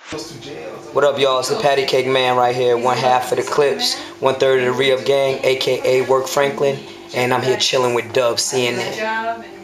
What up, y'all? It's the Patty Cake Man right here. One half of the Clipse, 1/3 of the Re-Up Gang, aka Work Franklin, and I'm here chilling with DUBCNN.